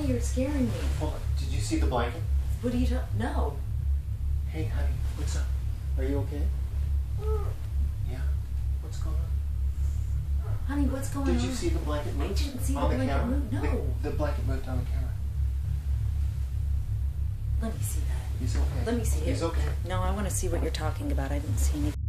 you're scaring me. Hold on. Did you see the blanket? What are you talking? No. Hey, honey, what's up? Are you okay? Yeah? What's going on? Honey, what's going on? Did you see the blanket move? I didn't see the on the blanket camera? move. No. The blanket moved on the camera. Let me see that. He's okay. Let me see it. He's okay. No, I want to see what you're talking about. I didn't see anything.